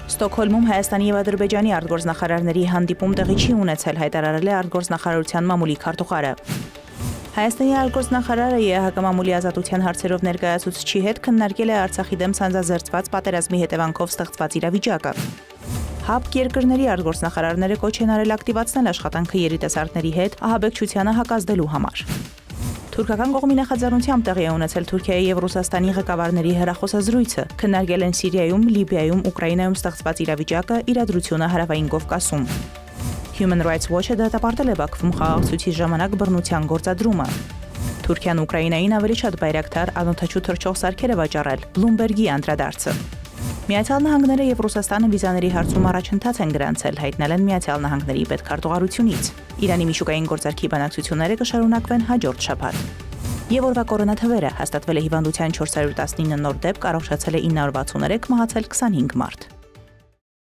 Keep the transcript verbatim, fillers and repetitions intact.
Ստոկհոլմում Հայաստանի և Ադրբեջանի արտգործնախարարների հանդիպում տեղի չի ունեցել, հայտարարել է արտգործնախարարության մամուլի քարտուղարը։ Հայաստանի արտգործնախարարը ԵԱՀԿ մամուլի ազատության հարցերով ներկայացուցչի հետ քննարկել է Արցախի դեմ ցանցազերծված պատերազմի հետևանքով ստեղծված իրավիճակը։ ՀԱՊԿ երկրների արտգործնախարարները կոչ են արել ակտիվացնել աշխատանքը երիտասարդների հետ ահաբեկչությանը հակազդելու համար։ Թուրքական կողմի նախաձեռնությամբ տեղի է ունեցել Թուրքիայի և Ռուսաստանի ղեկավարների հեռախոսազրույցը, քննարկել են Սիրիայում, Լիբիայում, Ուկրաինայում ստեղծված իրավիճակը, իրադրությունը Հարավային Կովկասում։ Human Rights Watch-ը դատապարտել է Բաքվում խաղաղցույցի ժամանակ բռնության գործադրումը։ Թուրքիան Ուկրաինային ավելի շատ բայրակտար անօդաչու թռչող սարքեր է վաճառել, Bloomberg-ի անդրադարձը։ Միացյալ Նահանգները և Ռուսաստանը վիզաների հարցում առաջընթաց են գրանցել, հայտնել են Միացյալ Նահանգների պետքարտուղարությունից։ Իրանի միջուկային գործարքի բանակցությունները կշարունակվեն հաջորդ շաբաթ։ Եվ օրվա կորոնաթվերը հաստատվել է հիվանդության չորս հարյուր տասնինը նոր դեպք, առողջացել է ինը հարյուր վաթսուններեք, մահացել քսանհինգ մարդ։